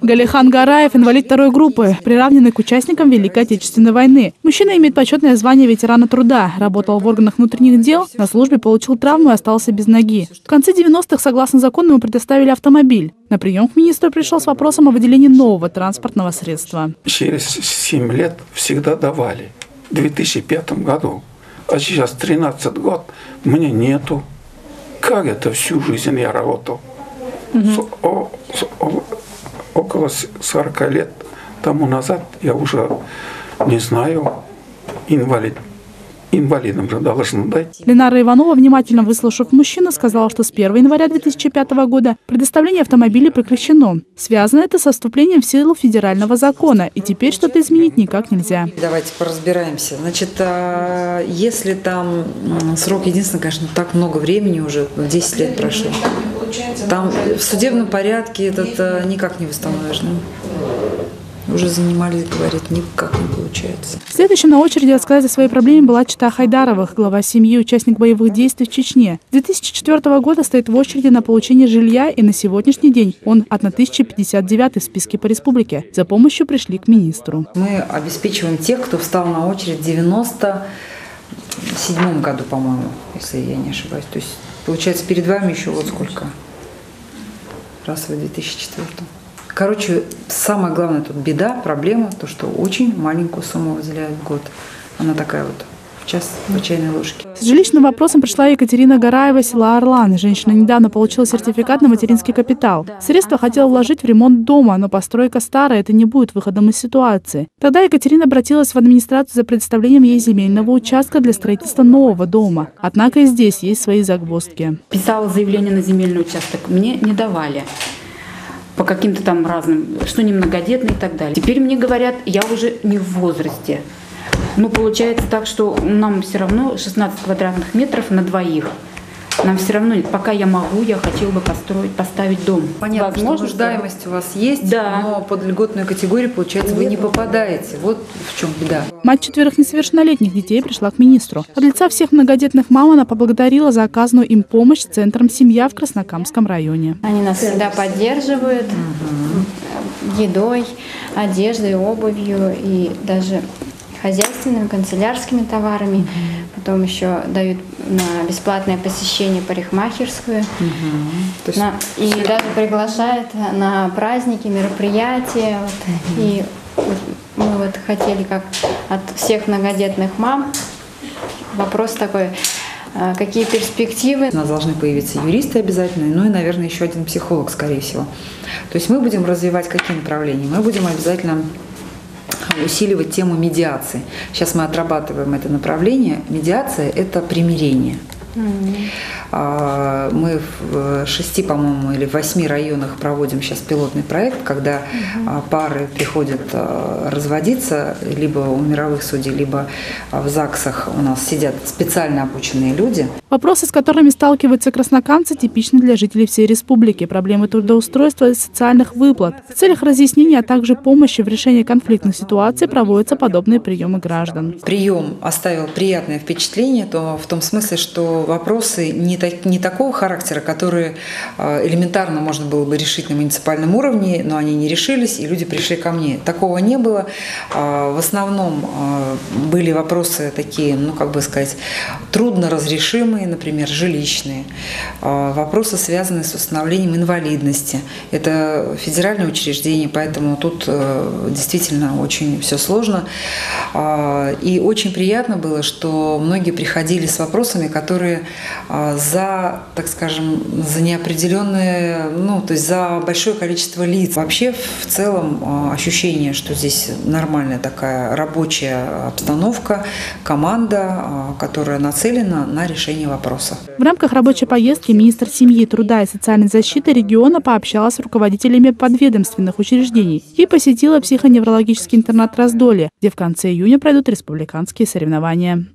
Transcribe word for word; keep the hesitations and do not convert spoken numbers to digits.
Галихан Гараев – инвалид второй группы, приравненный к участникам Великой Отечественной войны. Мужчина имеет почетное звание ветерана труда, работал в органах внутренних дел, на службе получил травму и остался без ноги. В конце девяностых, согласно закону, ему предоставили автомобиль. На прием к министру пришел с вопросом о выделении нового транспортного средства. Через семь лет всегда давали, в две тысячи пятом году. А сейчас тринадцать год, мне нету. Как это всю жизнь я работал? Угу. С, о, с, о, около сорока лет тому назад я уже, не знаю, инвалид. Инвалидам же должны дать. Ленара Иванова, внимательно выслушав мужчину, сказала, что с первого января две тысячи пятого года предоставление автомобилей прекращено. Связано это со вступлением в силу федерального закона, и теперь что-то изменить никак нельзя. Давайте поразбираемся. Значит, если там срок, единственное, конечно, так много времени уже, десять лет прошло. Там в судебном порядке этот никак не восстановишь. Уже занимались, говорит, никак не получается. Следующим на очереди рассказать о своей проблеме была чета Хайдаровых, глава семьи, участник боевых действий в Чечне. С две тысячи четвёртого года стоит в очереди на получение жилья, и на сегодняшний день он тысяча пятьдесят девятый в списке по республике. За помощью пришли к министру. Мы обеспечиваем тех, кто встал на очередь в девяносто седьмом году, по-моему, если я не ошибаюсь. То есть, получается, перед вами еще вот сколько? Раз вы в две тысячи четвёртом. Короче, самое главное тут беда, проблема, то, что очень маленькую сумму выделяют в год. Она такая вот, в час по чайной ложке. С жилищным вопросом пришла Екатерина Гараева, села Орлан. Женщина недавно получила сертификат на материнский капитал. Средства хотела вложить в ремонт дома, но постройка старая, это не будет выходом из ситуации. Тогда Екатерина обратилась в администрацию за предоставлением ей земельного участка для строительства нового дома. Однако и здесь есть свои загвоздки. Писала заявление на земельный участок, мне не давали. По каким-то там разным, что не многодетный и так далее. Теперь мне говорят, я уже не в возрасте. Ну, получается так, что нам все равно шестнадцать квадратных метров на двоих. Нам все равно, пока я могу, я хотела бы построить, поставить дом. Понятно, возможно, что нуждаемость у вас есть, да. Но под льготную категорию, получается, вы не попадаете. Вот в чем беда. Мать четверых несовершеннолетних детей пришла к министру. От лица всех многодетных мам она поблагодарила за оказанную им помощь Центром «Семья» в Краснокамском районе. Они нас всегда поддерживают угу. едой, одеждой, обувью и даже хозяйственными, канцелярскими товарами. Угу. Потом еще дают на бесплатное посещение парикмахерскую. Угу. На, и все... даже приглашают на праздники, мероприятия. Вот. Угу. И вот, мы вот хотели, как от всех многодетных мам, вопрос такой, какие перспективы? У нас должны появиться юристы обязательно, ну и, наверное, еще один психолог, скорее всего. То есть мы будем развивать какие направления? Мы будем обязательно усиливать тему медиации. Сейчас мы отрабатываем это направление. Медиация – это примирение. Mm-hmm. Мы в шести, по-моему, или в восьми районах проводим сейчас пилотный проект, когда mm-hmm. пары приходят разводиться, либо у мировых судей, либо в ЗАГСах у нас сидят специально обученные люди. Вопросы, с которыми сталкиваются краснокамцы, типичны для жителей всей республики. Проблемы трудоустройства и социальных выплат. В целях разъяснения, а также помощи в решении конфликтных ситуаций проводятся подобные приемы граждан. Прием оставил приятное впечатление, то в том смысле, что вопросы не, так, не такого характера, которые элементарно можно было бы решить на муниципальном уровне, но они не решились, и люди пришли ко мне. Такого не было. В основном были вопросы такие, ну, как бы сказать, трудно разрешимые, например, жилищные. Вопросы, связанные с установлением инвалидности. Это федеральное учреждение, поэтому тут действительно очень все сложно. И очень приятно было, что многие приходили с вопросами, которые за, так скажем, за неопределенные, ну, то есть за большое количество лиц. Вообще, в целом, ощущение, что здесь нормальная такая рабочая обстановка, команда, которая нацелена на решение вопроса. В рамках рабочей поездки министр семьи, труда и социальной защиты региона пообщалась с руководителями подведомственных учреждений и посетила психоневрологический интернат «Раздолье», где в конце июня пройдут республиканские соревнования.